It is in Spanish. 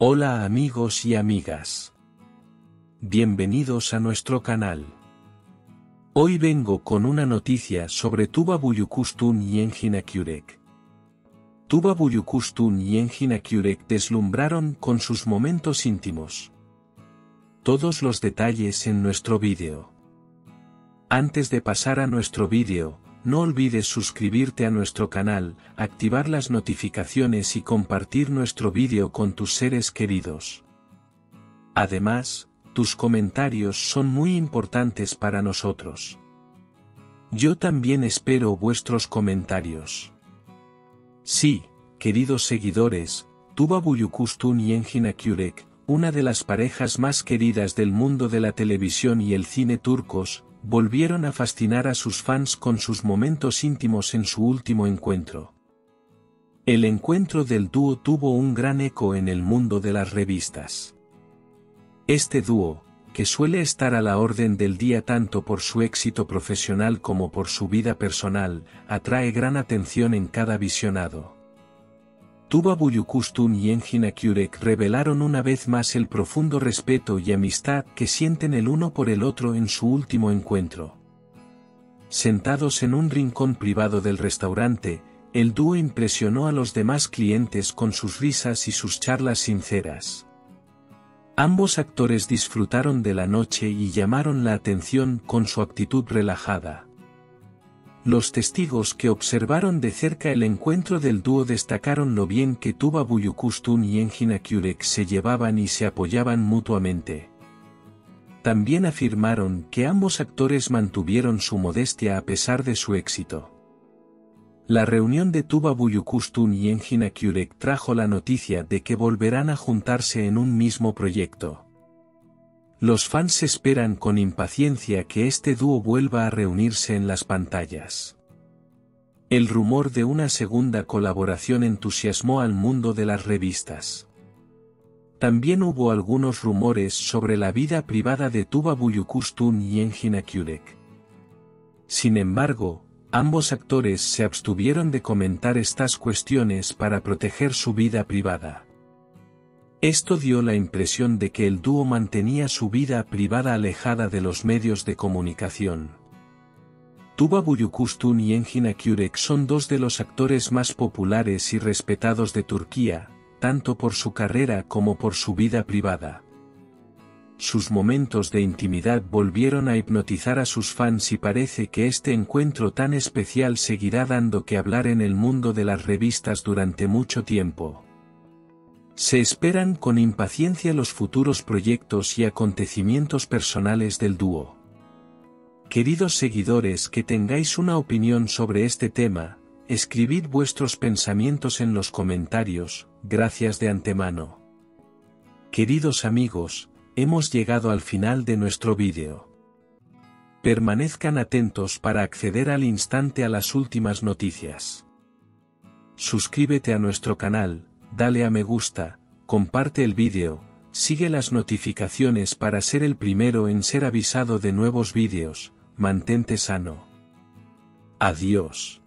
Hola amigos y amigas. Bienvenidos a nuestro canal. Hoy vengo con una noticia sobre Tuba Büyüküstün y Engin Akyürek. Tuba Büyüküstün y Engin Akyürek deslumbraron con sus momentos íntimos. Todos los detalles en nuestro vídeo. Antes de pasar a nuestro vídeo, no olvides suscribirte a nuestro canal, activar las notificaciones y compartir nuestro vídeo con tus seres queridos. Además, tus comentarios son muy importantes para nosotros. Yo también espero vuestros comentarios. Sí, queridos seguidores, Tuba Büyüküstün y Engin Akyürek, una de las parejas más queridas del mundo de la televisión y el cine turcos, volvieron a fascinar a sus fans con sus momentos íntimos en su último encuentro. El encuentro del dúo tuvo un gran eco en el mundo de las revistas. Este dúo, que suele estar a la orden del día tanto por su éxito profesional como por su vida personal, atrae gran atención en cada visionado. Tuba Büyüküstün y Engin Akyürek revelaron una vez más el profundo respeto y amistad que sienten el uno por el otro en su último encuentro. Sentados en un rincón privado del restaurante, el dúo impresionó a los demás clientes con sus risas y sus charlas sinceras. Ambos actores disfrutaron de la noche y llamaron la atención con su actitud relajada. Los testigos que observaron de cerca el encuentro del dúo destacaron lo bien que Tuba Büyüküstün y Engin Akyürek se llevaban y se apoyaban mutuamente. También afirmaron que ambos actores mantuvieron su modestia a pesar de su éxito. La reunión de Tuba Büyüküstün y Engin Akyürek trajo la noticia de que volverán a juntarse en un mismo proyecto. Los fans esperan con impaciencia que este dúo vuelva a reunirse en las pantallas. El rumor de una segunda colaboración entusiasmó al mundo de las revistas. También hubo algunos rumores sobre la vida privada de Tuba Büyüküstün y Engin Akyürek. Sin embargo, ambos actores se abstuvieron de comentar estas cuestiones para proteger su vida privada. Esto dio la impresión de que el dúo mantenía su vida privada alejada de los medios de comunicación. Tuba Büyüküstün y Engin Akyürek son dos de los actores más populares y respetados de Turquía, tanto por su carrera como por su vida privada. Sus momentos de intimidad volvieron a hipnotizar a sus fans y parece que este encuentro tan especial seguirá dando que hablar en el mundo de las revistas durante mucho tiempo. Se esperan con impaciencia los futuros proyectos y acontecimientos personales del dúo. Queridos seguidores, que tengáis una opinión sobre este tema, escribid vuestros pensamientos en los comentarios, gracias de antemano. Queridos amigos, hemos llegado al final de nuestro vídeo. Permanezcan atentos para acceder al instante a las últimas noticias. Suscríbete a nuestro canal, dale a me gusta, comparte el vídeo, sigue las notificaciones para ser el primero en ser avisado de nuevos vídeos, mantente sano. Adiós.